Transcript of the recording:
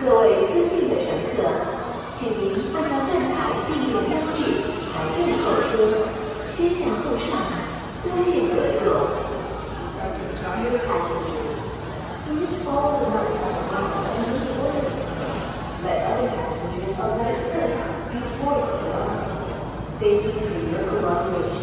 各位尊敬的乘客，请您按照站台订阅标志排队候车，先下后上，多谢合作。Dear passengers, please follow the motorcycle and move forward. Let other passengers alight first before you go. Thank you for your cooperation.